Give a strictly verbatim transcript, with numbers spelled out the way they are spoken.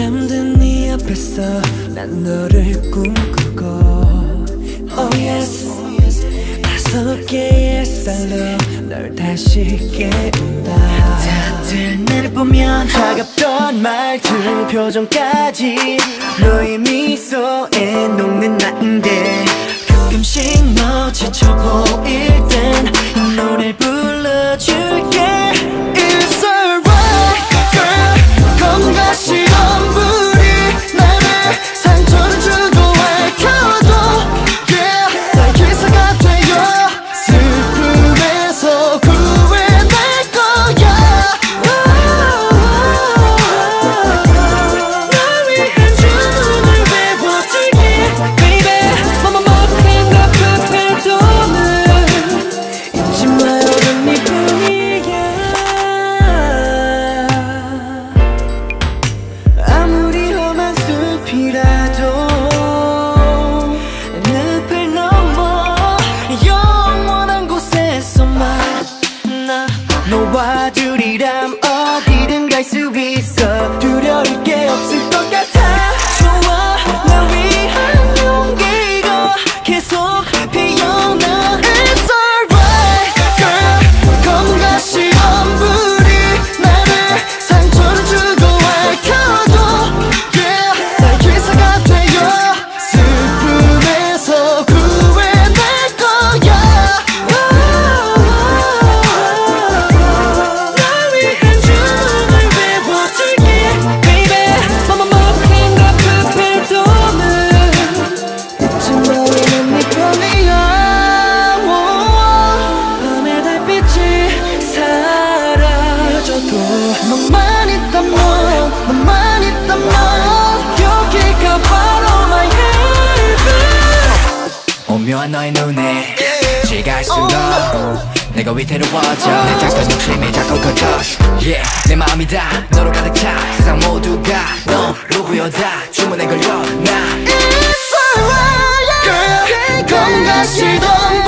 잠든 네 앞에서 난 너를 꿈꾸고 Oh yes 다섯 개의 쌀로 널 다시 깨운다. 다들 나를 보면 차갑던 말투 표정까지 너의 미소에 녹는 나인데 가끔씩 너 지쳐 보일 땐 이 노래를 불러줄게. It's alright girl 검과 시험물이 나를 상처를 주고 얽혀도 Yeah 나의 기사가 되어 슬픔에서 구해낼 거야. 널 위한 주문을 외워줄게 Baby 뭐뭐 못한 것 같아도는 잊지 마요 넌 네뿐이야. 아무리 험한 숲이라도 늪을 넘어 영원한 곳에서만 나 너와 둘이람 어디든 갈 수 있어. 두려울 게 없을 것 같아. 좋아 날 위한 용기가 계속 피어나. It's alright girl 검과 시험물이 나를 상처를 주고 얽혀도 Yeah 나의 기사가 되어 슬픔에서 구해낼 거야. 널 위한 주문을 외워줄게 Baby 뭐뭐 못한 것 같아도는 잊지 마요 넌 네뿐이야. 밤의 달빛이 사라져도 너만 있다면 너만 있다면 여기가 바로 my heaven. 오묘한 너의 눈에 지갈수록 내가 위태로워져. 내 작은 욕심이 자꾸 커져 Yeah 내 마음이 다 너로 가득 차. 세상 모두가 너로 보여다 주문에 걸려 나. It's alright girl 검과 시도